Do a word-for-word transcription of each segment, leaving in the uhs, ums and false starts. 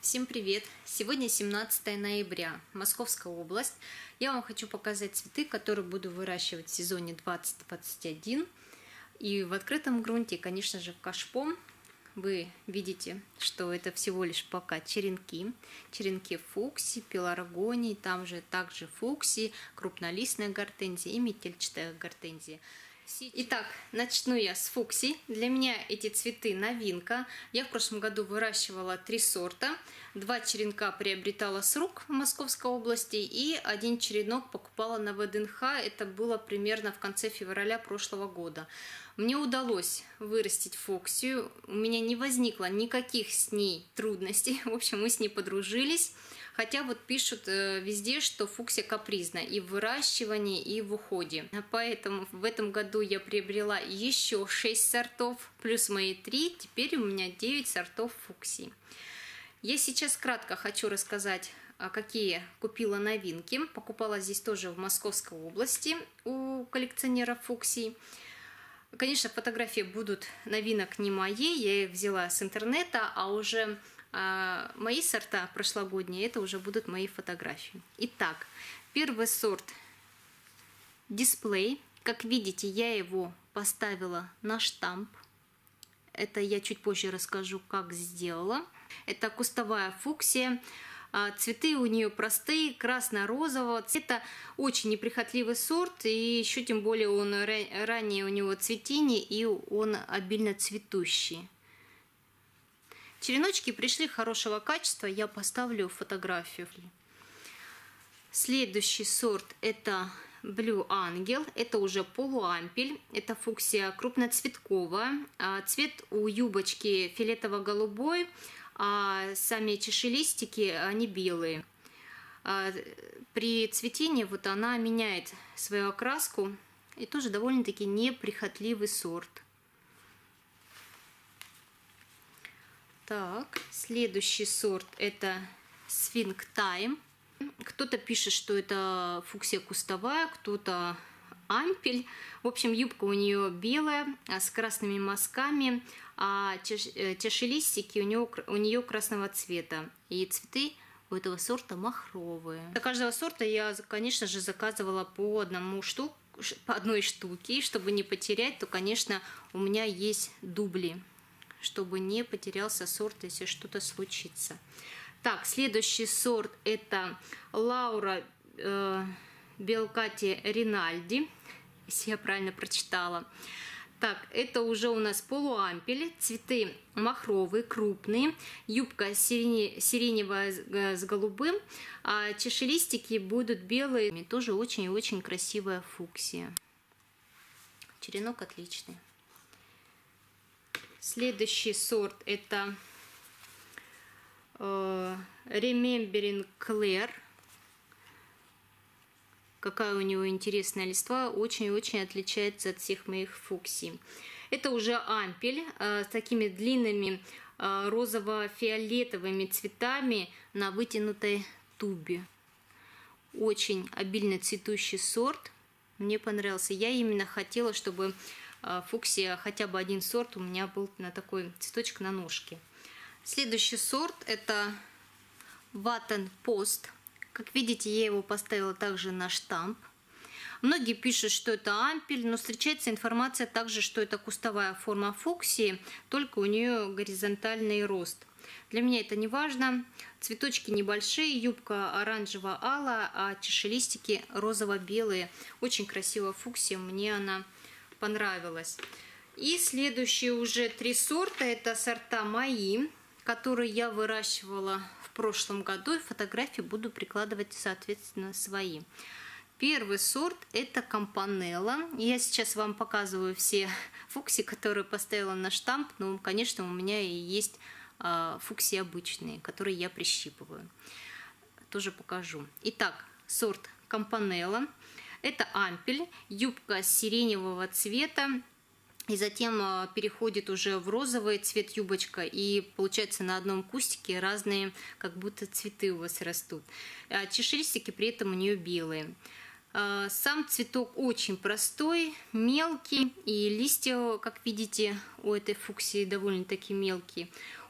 Всем привет! Сегодня семнадцатое ноября, Московская область. Я вам хочу показать цветы, которые буду выращивать в сезоне двадцать двадцать один. И в открытом грунте, конечно же, в кашпо. Вы видите, что это всего лишь пока черенки. Черенки фуксии, пеларгонии, там же также фуксии, крупнолистная гортензия и метельчатая гортензия. Итак, начну я с фуксий. Для меня эти цветы новинка. Я в прошлом году выращивала три сорта. Два черенка приобретала с рук в Московской области и один черенок покупала на вэ дэ эн ха. Это было примерно в конце февраля прошлого года. Мне удалось вырастить фуксию. У меня не возникло никаких с ней трудностей. В общем, мы с ней подружились. Хотя вот пишут везде, что фуксия капризна и в выращивании, и в уходе. Поэтому в этом году я приобрела еще шесть сортов, плюс мои три. Теперь у меня девять сортов фуксий. Я сейчас кратко хочу рассказать, какие купила новинки. Покупала здесь тоже в Московской области у коллекционеров фуксий. Конечно, фотографии будут новинок не мои, я их взяла с интернета, а уже а мои сорта прошлогодние, это уже будут мои фотографии. Итак, первый сорт дисплей. Как видите, я его поставила на штамп. Это я чуть позже расскажу, как сделала. Это кустовая фуксия. Цветы у нее простые, красно-розового цвета. Очень неприхотливый сорт, и еще тем более он ранее у него цветение, и он обильно цветущий. Череночки пришли хорошего качества, я поставлю фотографию. Следующий сорт это Blue Angel, это уже полуампель, это фуксия крупноцветковая, цвет у юбочки фиолетово-голубой, а сами чашелистики они белые. При цветении вот она меняет свою окраску, и тоже довольно-таки неприхотливый сорт. Так, следующий сорт это Swing Time. Кто-то пишет, что это фуксия кустовая, кто-то ампель. В общем, юбка у нее белая, с красными мазками, а чашелистики у нее, у нее красного цвета. И цветы у этого сорта махровые. Для каждого сорта я, конечно же, заказывала по одному штук, по одной штуке. И чтобы не потерять, то, конечно, у меня есть дубли, чтобы не потерялся сорт, если что-то случится. Так, следующий сорт это Лаура э, Белкати Ринальди, если я правильно прочитала. Так, это уже у нас полуампель, цветы махровые, крупные, юбка сирене, сиреневая с голубым, а чашелистики будут белые. Тоже очень-очень красивая фуксия. Черенок отличный. Следующий сорт это э, Remembering Claire. Какая у него интересная листва, очень-очень отличается от всех моих фуксий. Это уже ампель э, с такими длинными э, розово-фиолетовыми цветами на вытянутой тубе. Очень обильно цветущий сорт. Мне понравился. Я именно хотела, чтобы фуксия, хотя бы один сорт у меня был на такой цветочек на ножке. Следующий сорт это Ваттен Пост. Как видите, я его поставила также на штамп. Многие пишут, что это ампель, но встречается информация также, что это кустовая форма фуксии, только у нее горизонтальный рост. Для меня это не важно. Цветочки небольшие, юбка оранжево-алая, а чашелистики розово-белые. Очень красивая фуксия, мне она понравилась. И следующие уже три сорта это сорта мои, которые я выращивала в прошлом году, и фотографии буду прикладывать соответственно свои. Первый сорт это Кампанелла. Я сейчас вам показываю все фуксии, которые поставила на штамп, но, конечно, у меня и есть фуксии обычные, которые я прищипываю. Тоже покажу. Итак, сорт Кампанелла. Это ампель, юбка сиреневого цвета, и затем переходит уже в розовый цвет юбочка, и получается на одном кустике разные как будто цветы у вас растут. Чашелистики при этом у нее белые. Сам цветок очень простой, мелкий, и листья, как видите, у этой фуксии довольно-таки мелкие.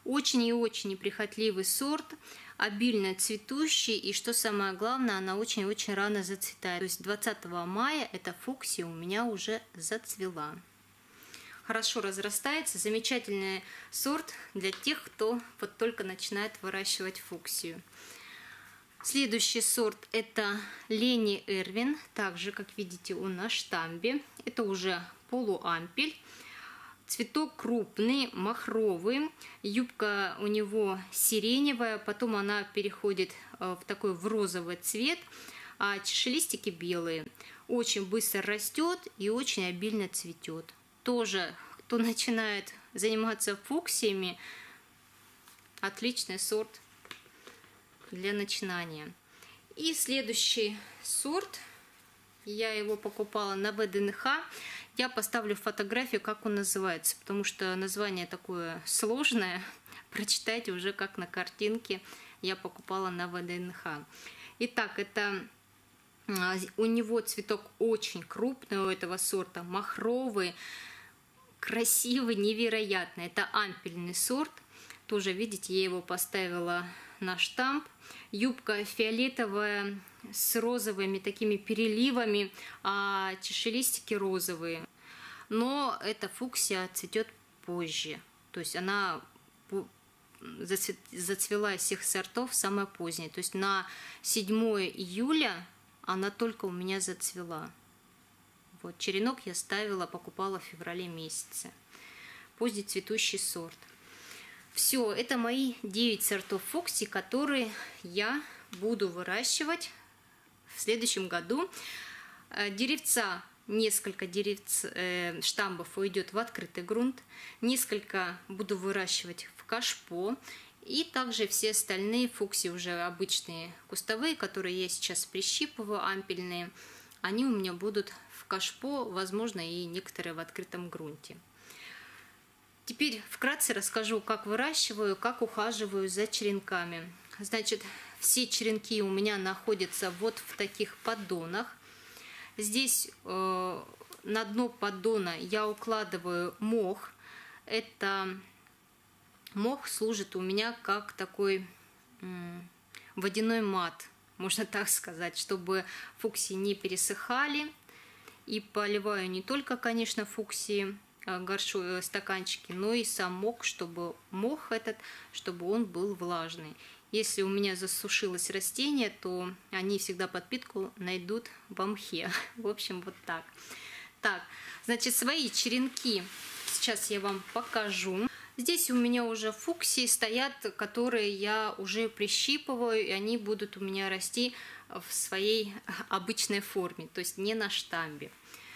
Очень и очень неприхотливый сорт, обильно цветущий, и что самое главное, она очень-очень рано зацветает. То есть двадцатого мая эта фуксия у меня уже зацвела. Хорошо разрастается, замечательный сорт для тех, кто вот только начинает выращивать фуксию. Следующий сорт – это Лени Эрвин, также, как видите, он на штамбе. Это уже полуампель. Цветок крупный, махровый, юбка у него сиреневая, потом она переходит в такой в розовый цвет, а чашелистики белые. Очень быстро растет и очень обильно цветет. Тоже, кто начинает заниматься фуксиями, отличный сорт для начинания. И следующий сорт, я его покупала на вэ дэ эн ха. Я поставлю фотографию, как он называется, потому что название такое сложное. Прочитайте уже, как на картинке я покупала на вэ дэ эн ха. Итак, это у него цветок очень крупный, у этого сорта махровый, красивый, невероятный. Это ампельный сорт. Тоже, видите, я его поставила на штамп. Юбка фиолетовая с розовыми такими переливами, а чашелистики розовые. Но эта фуксия цветет позже. То есть она зацвела из всех сортов самая поздняя. То есть на седьмое июля она только у меня зацвела. Вот, черенок я ставила, покупала в феврале месяце. Поздний цветущий сорт. Все, это мои девять сортов фуксий, которые я буду выращивать в следующем году. Деревца, несколько деревц, э, штамбов уйдет в открытый грунт. Несколько буду выращивать в кашпо. И также все остальные фуксии, уже обычные кустовые, которые я сейчас прищипываю, ампельные, они у меня будут в кашпо, возможно, и некоторые в открытом грунте. Теперь вкратце расскажу, как выращиваю, как ухаживаю за черенками. Значит, все черенки у меня находятся вот в таких поддонах. Здесь э, на дно поддона я укладываю мох. Это мох служит у меня как такой э, водяной мат, можно так сказать, чтобы фуксии не пересыхали. И поливаю не только, конечно, фуксии, горшу, стаканчики, но и сам мох, чтобы мох этот, чтобы он был влажный. Если у меня засушилось растение, то они всегда подпитку найдут в мхе. В общем, вот так. Так, значит, свои черенки сейчас я вам покажу. Здесь у меня уже фуксии стоят, которые я уже прищипываю, и они будут у меня расти в своей обычной форме, то есть не на штамбе.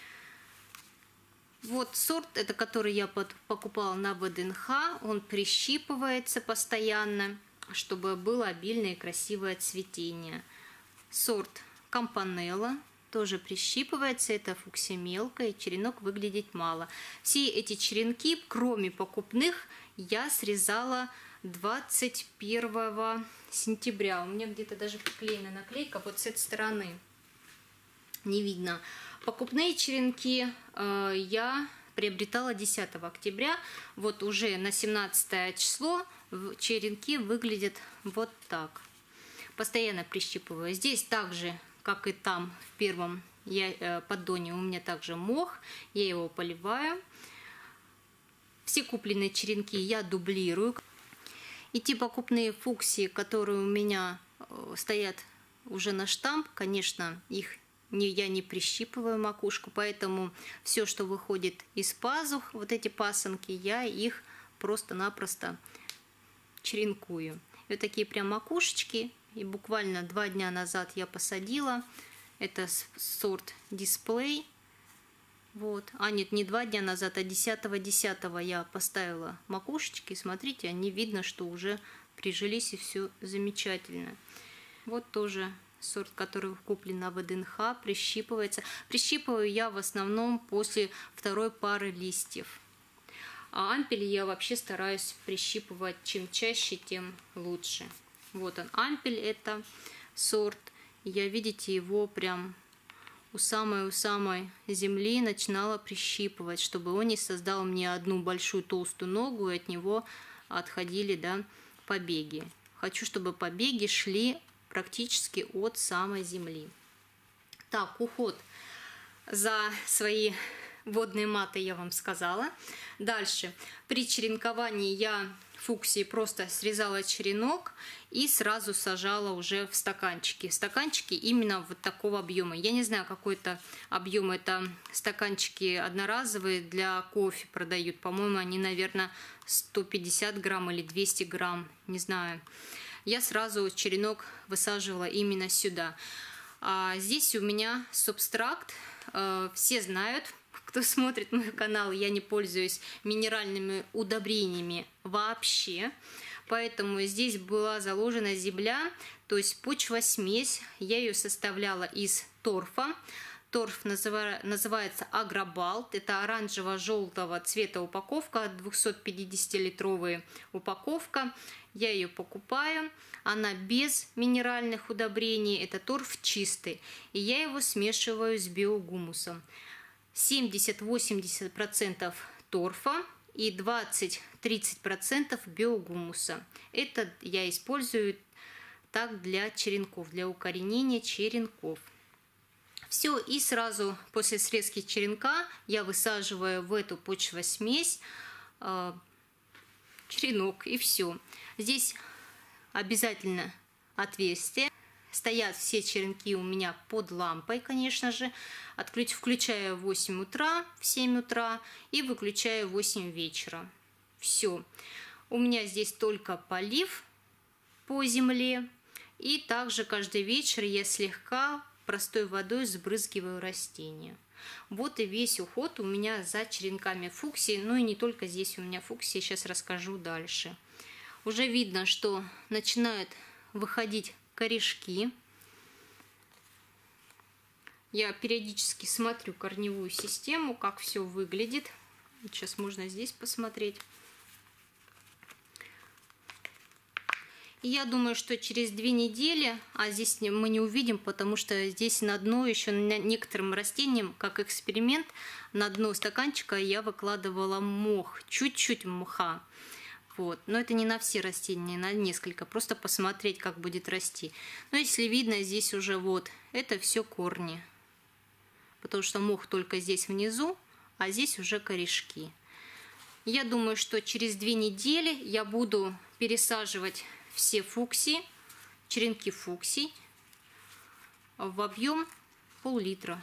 Вот сорт, это который я под, покупала на вэ дэ эн ха, он прищипывается постоянно, чтобы было обильное и красивое цветение. Сорт Кампанелла тоже прищипывается, это фуксия мелкая, черенок выглядит мало. Все эти черенки, кроме покупных, я срезала двадцать первого сентября. У меня где-то даже приклеена наклейка вот с этой стороны. Не видно. Покупные черенки э, я приобретала десятого октября. Вот уже на семнадцатое число черенки выглядят вот так. Постоянно прищипываю. Здесь также, как и там в первом я, э, поддоне, у меня также мох. Я его поливаю. Все купленные черенки я дублирую. И те покупные фуксии, которые у меня э, стоят уже на штамп, конечно, их не, я не прищипываю макушку, поэтому все, что выходит из пазух, вот эти пасынки, я их просто-напросто черенкую. И вот такие прям макушечки. И буквально два дня назад я посадила. Это сорт Display. Вот. А нет, не два дня назад, а десятого десятого я поставила макушечки. Смотрите, они видно, что уже прижились и все замечательно. Вот тоже сорт, который куплен на вэ дэ эн ха, прищипывается. Прищипываю я в основном после второй пары листьев. А ампели я вообще стараюсь прищипывать. Чем чаще, тем лучше. Вот он, ампель, это сорт. Я, видите, его прям у самой-у самой земли начинала прищипывать, чтобы он не создал мне одну большую толстую ногу, и от него отходили, да, побеги. Хочу, чтобы побеги шли практически от самой земли. Так, уход за свои водные маты я вам сказала. Дальше, при черенковании я фуксии просто срезала черенок и сразу сажала уже в стаканчики. Стаканчики именно вот такого объема. Я не знаю, какой это объем. Это стаканчики одноразовые для кофе продают. По-моему, они, наверное, сто пятьдесят грамм или двести грамм. Не знаю. Я сразу черенок высаживала именно сюда. А здесь у меня субстракт. Все знают, кто смотрит мой канал, я не пользуюсь минеральными удобрениями вообще. Поэтому здесь была заложена земля, то есть почва-смесь. Я ее составляла из торфа. Торф называется Агробалт. Это оранжево-желтого цвета упаковка, двухсотпятидесятилитровая упаковка. Я ее покупаю. Она без минеральных удобрений. Это торф чистый. И я его смешиваю с биогумусом. семьдесят-восемьдесят процентов торфа и двадцать-тридцать процентов биогумуса. Это я использую так для черенков, для укоренения черенков. Все, и сразу после срезки черенка я высаживаю в эту почвосмесь э, черенок, и все. Здесь обязательно отверстие. Стоят все черенки у меня под лампой, конечно же. Отключ, включаю в восемь утра, в семь утра и выключаю в восемь вечера. Все. У меня здесь только полив по земле. И также каждый вечер я слегка простой водой сбрызгиваю растения. Вот и весь уход у меня за черенками фуксии. Ну и не только здесь у меня фуксии, сейчас расскажу дальше. Уже видно, что начинают выходить корешки. Я периодически смотрю корневую систему, как все выглядит. Сейчас можно здесь посмотреть. И я думаю, что через две недели, а здесь мы не увидим, потому что здесь на дно еще некоторым растениям, как эксперимент, на дно стаканчика я выкладывала мох, чуть-чуть мха. Вот. Но это не на все растения, на несколько, просто посмотреть, как будет расти. Но если видно, здесь уже вот, это все корни. Потому что мох только здесь внизу, а здесь уже корешки. Я думаю, что через две недели я буду пересаживать все фуксии, черенки фуксий в объем пол-литра.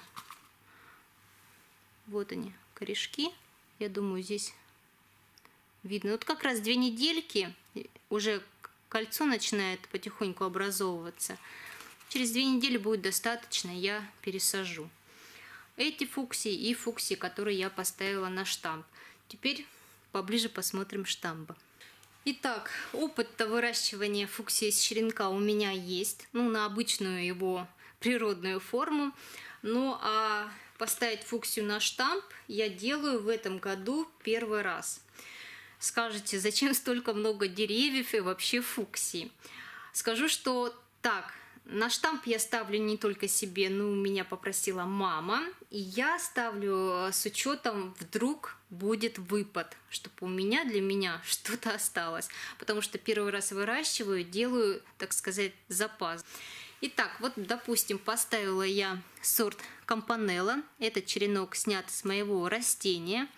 Вот они, корешки. Я думаю, здесь видно. Вот как раз две недельки, уже кольцо начинает потихоньку образовываться. Через две недели будет достаточно, я пересажу эти фуксии и фуксии, которые я поставила на штамп. Теперь поближе посмотрим штамба. Итак, опыт выращивания фуксии с черенка у меня есть, ну, на обычную его природную форму. Ну, а поставить фуксию на штамп я делаю в этом году первый раз. Скажете, зачем столько много деревьев и вообще фуксии? Скажу, что так, на штамп я ставлю не только себе, но меня попросила мама. И я ставлю с учетом, вдруг будет выпад, чтобы у меня, для меня что-то осталось. Потому что первый раз выращиваю, делаю, так сказать, запас. Итак, вот, допустим, поставила я сорт Кампанелла. Этот черенок снят с моего растения.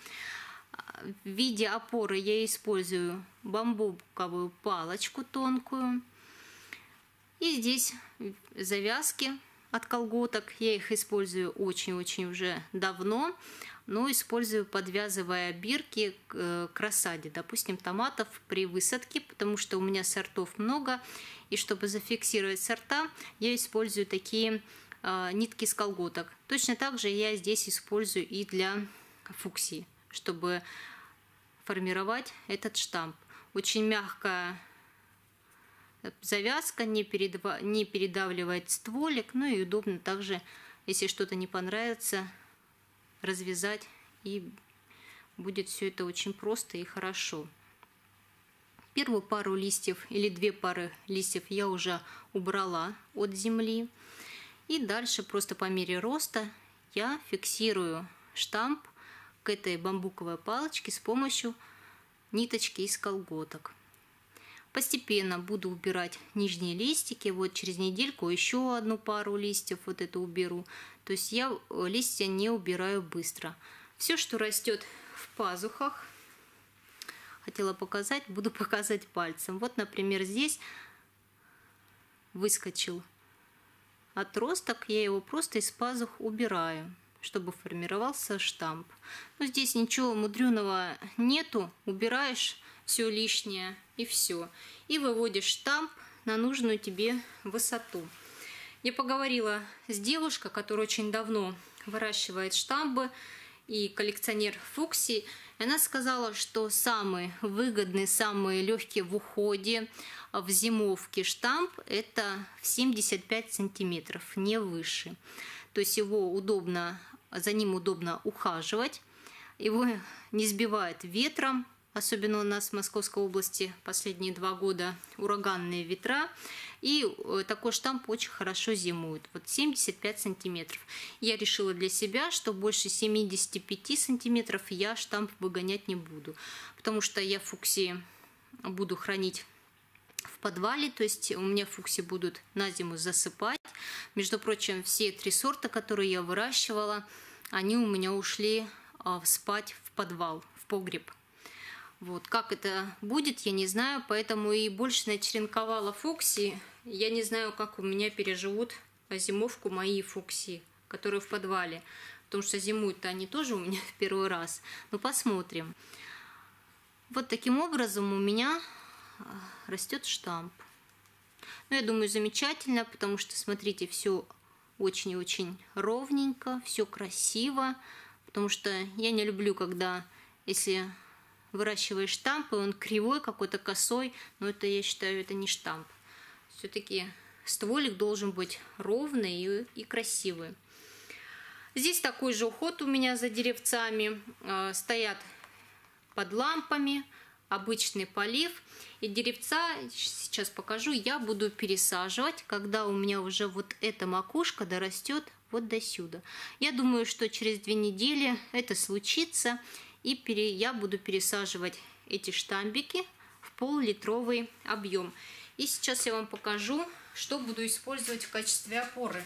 В виде опоры я использую бамбуковую палочку тонкую. И здесь завязки от колготок. Я их использую очень-очень уже давно, но использую, подвязывая бирки к рассаде, допустим, томатов при высадке, потому что у меня сортов много. И чтобы зафиксировать сорта, я использую такие э, нитки с колготок. Точно так же я здесь использую и для фуксии, чтобы формировать этот штамп. Очень мягкая завязка, не, передва... не передавливает стволик, ну и удобно также, если что-то не понравится, развязать, и будет все это очень просто и хорошо. Первую пару листьев или две пары листьев я уже убрала от земли. И дальше просто по мере роста я фиксирую штамп к этой бамбуковой палочке с помощью ниточки из колготок. Постепенно буду убирать нижние листики. Вот через недельку еще одну пару листьев вот это уберу. То есть я листья не убираю быстро. Все, что растет в пазухах, хотела показать, буду показать пальцем. Вот, например, здесь выскочил отросток, я его просто из пазух убираю, чтобы формировался штамп. Но здесь ничего мудреного нету, убираешь все лишнее и все. И выводишь штамп на нужную тебе высоту. Я поговорила с девушкой, которая очень давно выращивает штамбы и коллекционер фуксий. И она сказала, что самый выгодный, самый легкий в уходе, в зимовке штамп это в семьдесят пять сантиметров, не выше. То есть его удобно, за ним удобно ухаживать, его не сбивает ветром. Особенно у нас в Московской области последние два года ураганные ветра. И такой штамп очень хорошо зимует. Вот семьдесят пять сантиметров. Я решила для себя, что больше семидесяти пяти сантиметров я штамп выгонять не буду. Потому что я фуксии буду хранить в подвале. То есть у меня фуксии будут на зиму засыпать. Между прочим, все три сорта, которые я выращивала, они у меня ушли спать в подвал, в погреб. Вот, как это будет, я не знаю, поэтому и больше начеренковала фуксии. Я не знаю, как у меня переживут зимовку мои фуксии, которые в подвале. Потому что зимуют-то они тоже у меня в первый раз. Ну, посмотрим. Вот таким образом у меня растет штамп. Ну, я думаю, замечательно, потому что, смотрите, все очень-очень ровненько, все красиво. Потому что я не люблю, когда, если выращиваешь штамп, и он кривой, какой-то косой, но это, я считаю, это не штамп. Все-таки стволик должен быть ровный и, и красивый. Здесь такой же уход у меня за деревцами. Э, стоят под лампами, обычный полив. И деревца, сейчас покажу, я буду пересаживать, когда у меня уже вот эта макушка дорастет вот до сюда. Я думаю, что через две недели это случится. И пере, я буду пересаживать эти штамбики в пол-литровый объем. И сейчас я вам покажу, что буду использовать в качестве опоры.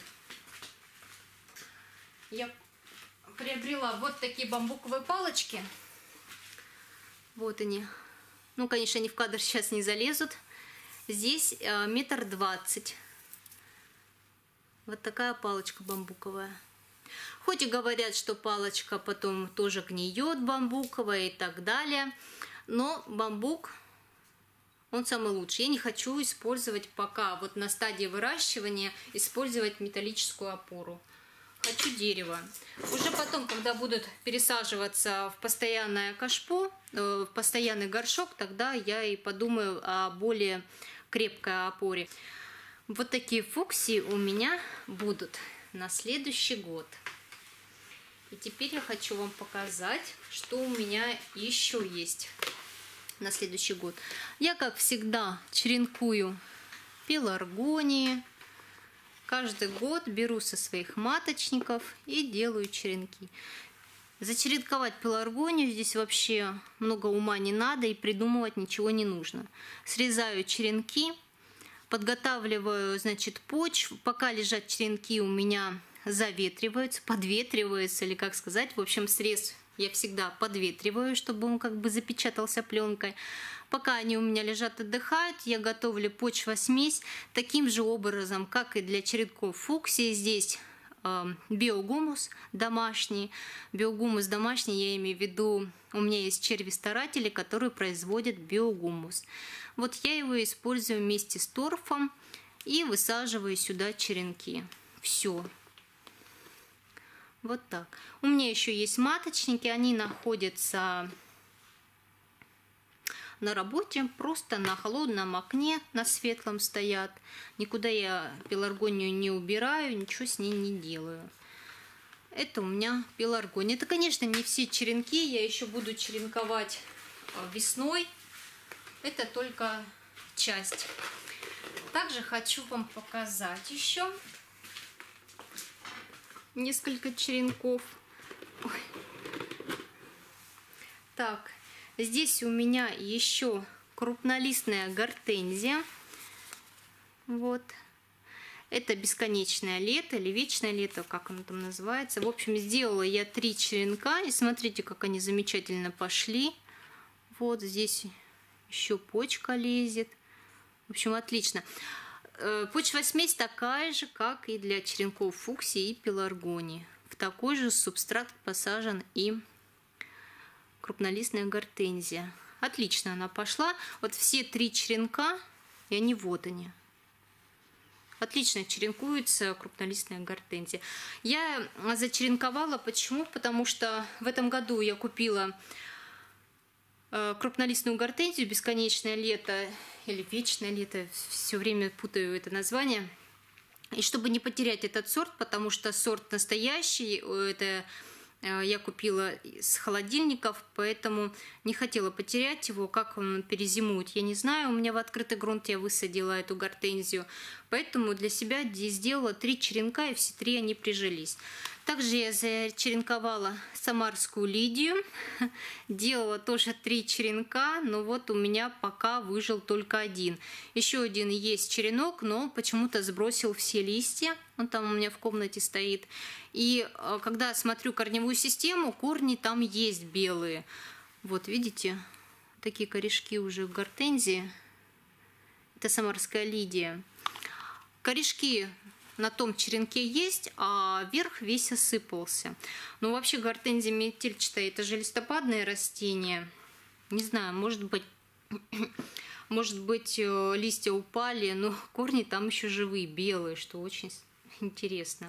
Я приобрела вот такие бамбуковые палочки. Вот они. Ну, конечно, они в кадр сейчас не залезут. Здесь метр двадцать. Вот такая палочка бамбуковая. Хоть и говорят, что палочка потом тоже гниет, бамбуковая и так далее, но бамбук, он самый лучший. Я не хочу использовать пока, вот на стадии выращивания, использовать металлическую опору. Хочу дерево. Уже потом, когда будут пересаживаться в постоянное кашпо, в постоянный горшок, тогда я и подумаю о более крепкой опоре. Вот такие фуксии у меня будут на следующий год. И теперь я хочу вам показать, что у меня еще есть на следующий год. Я, как всегда, черенкую пеларгонии. Каждый год беру со своих маточников и делаю черенки. Зачеренковать пеларгонию здесь вообще много ума не надо и придумывать ничего не нужно. Срезаю черенки, подготавливаю, значит, почву. Пока лежат черенки, у меня заветриваются, подветриваются, или как сказать. В общем, срез я всегда подветриваю, чтобы он как бы запечатался пленкой. Пока они у меня лежат, отдыхают, я готовлю почвосмесь таким же образом, как и для черенков фуксии. Здесь э, биогумус домашний. Биогумус домашний, я имею в виду, у меня есть черви-старатели, которые производят биогумус. Вот я его использую вместе с торфом и высаживаю сюда черенки. Все. Вот так. У меня еще есть маточники, они находятся на работе, просто на холодном окне, на светлом стоят. Никуда я пеларгонию не убираю, ничего с ней не делаю. Это у меня пеларгония. Это, конечно, не все черенки, я еще буду черенковать весной. Это только часть. Также хочу вам показать еще несколько черенков. Ой. Так, здесь у меня еще крупнолистная гортензия. Вот. Это бесконечное лето или вечное лето, как оно там называется. В общем, сделала я три черенка. И смотрите, как они замечательно пошли. Вот здесь еще почка лезет. В общем, отлично. Почвосмесь такая же, как и для черенков фуксии и пеларгонии. В такой же субстрат посажен и крупнолистная гортензия. Отлично она пошла. Вот все три черенка, и они вот они. Отлично черенкуется крупнолистная гортензия. Я зачеренковала. Почему? Потому что в этом году я купила крупнолистную гортензию бесконечное лето или вечное лето, все время путаю это название. И чтобы не потерять этот сорт, потому что сорт настоящий, это я купила с холодильников, поэтому не хотела потерять его. Как он перезимует, я не знаю. У меня в открытый грунт я высадила эту гортензию, поэтому для себя сделала три черенка, и все три они прижились. Также я зачеренковала самарскую лидию, делала тоже три черенка, но вот у меня пока выжил только один. Еще один есть черенок, но почему-то сбросил все листья, он там у меня в комнате стоит. И когда смотрю корневую систему, корни там есть белые. Вот видите, такие корешки уже в гортензии. Это самарская лидия. Корешки на том черенке есть, а верх весь осыпался. Но вообще гортензия метельчатая — это же листопадное растение. Не знаю, может быть, может быть листья упали, но корни там еще живые, белые, что очень интересно.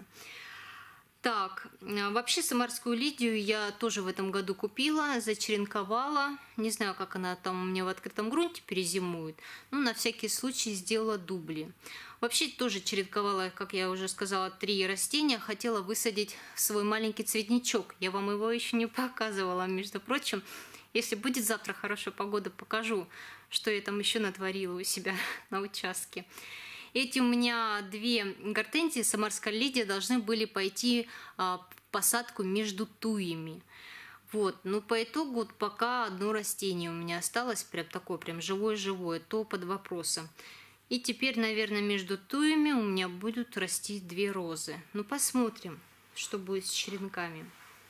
Так, вообще самарскую лидию я тоже в этом году купила, зачеренковала. Не знаю, как она там у меня в открытом грунте перезимует. Но на всякий случай сделала дубли. Вообще тоже черенковала, как я уже сказала, три растения. Хотела высадить свой маленький цветничок. Я вам его еще не показывала, между прочим. Если будет завтра хорошая погода, покажу, что я там еще натворила у себя на участке. Эти у меня две гортензии, самарская лидия, должны были пойти в посадку между туями. Вот, но по итогу пока одно растение у меня осталось, прям такое, прям живое-живое, то под вопросом. И теперь, наверное, между туями у меня будут расти две розы. Ну, посмотрим, что будет с черенками.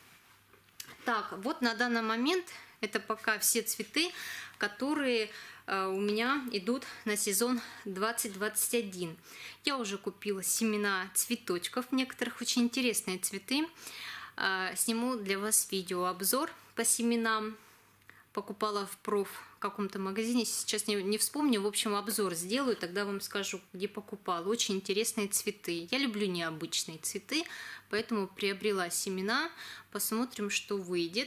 Так, вот на данный момент это пока все цветы, которые у меня идут на сезон двадцать двадцать один. Я уже купила семена цветочков, некоторых очень интересные цветы. Сниму для вас видеообзор по семенам. Покупала в проф каком-то магазине, сейчас не, не вспомню, в общем, обзор сделаю, тогда вам скажу, где покупала. Очень интересные цветы. Я люблю необычные цветы, поэтому приобрела семена. Посмотрим, что выйдет.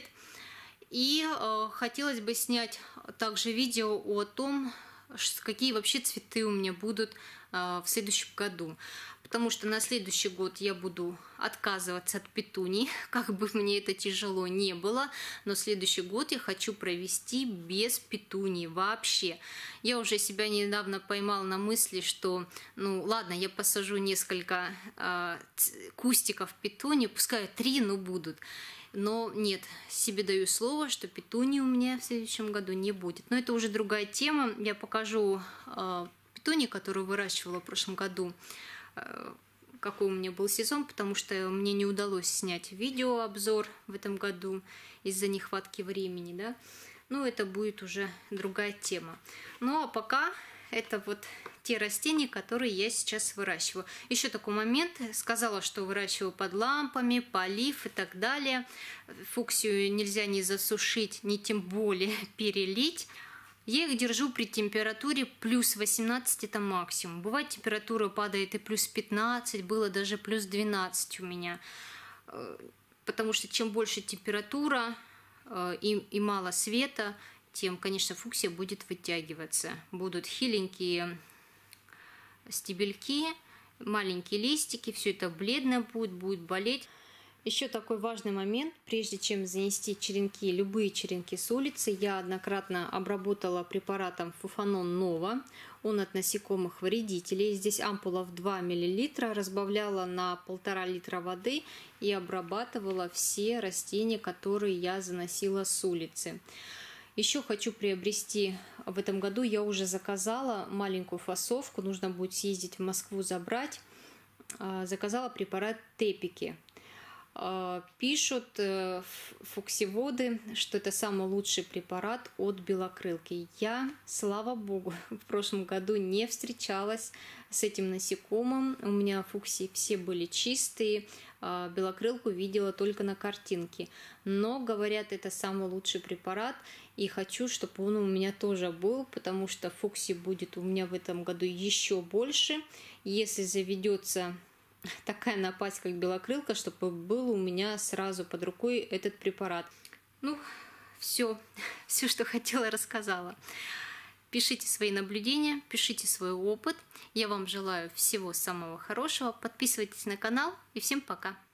И э, хотелось бы снять также видео о том, какие вообще цветы у меня будут э, в следующем году. Потому что на следующий год я буду отказываться от петуний, как бы мне это тяжело не было. Но следующий год я хочу провести без петуний вообще. Я уже себя недавно поймала на мысли, что, ну ладно, я посажу несколько э, кустиков петуний, пускай три, но будут. Но нет, себе даю слово, что петунии у меня в следующем году не будет. Но это уже другая тема. Я покажу э, петунии, которую выращивала в прошлом году, э, какой у меня был сезон, потому что мне не удалось снять видеообзор в этом году из-за нехватки времени, да. Но это будет уже другая тема. Ну а пока это вот те растения, которые я сейчас выращиваю. Еще такой момент. Сказала, что выращиваю под лампами, полив и так далее. Фуксию нельзя ни засушить, ни тем более перелить. Я их держу при температуре плюс восемнадцать, это максимум. Бывает, температура падает и плюс пятнадцать, было даже плюс двенадцать у меня. Потому что чем больше температура и, и мало света, тем, конечно, фуксия будет вытягиваться. Будут хиленькие стебельки, маленькие листики, все это бледно будет, будет болеть. Еще такой важный момент, прежде чем занести черенки, любые черенки с улицы, я однократно обработала препаратом Фуфанон Нова. Он от насекомых вредителей. Здесь ампула в два миллилитра, разбавляла на полтора литра воды и обрабатывала все растения, которые я заносила с улицы. Еще хочу приобрести в этом году, я уже заказала маленькую фасовку, нужно будет съездить в Москву забрать. Заказала препарат Тепики. Пишут фуксиводы, что это самый лучший препарат от белокрылки. Я, слава богу, в прошлом году не встречалась с этим насекомым. У меня фуксии все были чистые, белокрылку видела только на картинке. Но, говорят, это самый лучший препарат, и хочу, чтобы он у меня тоже был, потому что фуксий будет у меня в этом году еще больше. Если заведется такая напасть, как белокрылка, чтобы был у меня сразу под рукой этот препарат. Ну, все, все, что хотела, рассказала. Пишите свои наблюдения, пишите свой опыт. Я вам желаю всего самого хорошего. Подписывайтесь на канал и всем пока.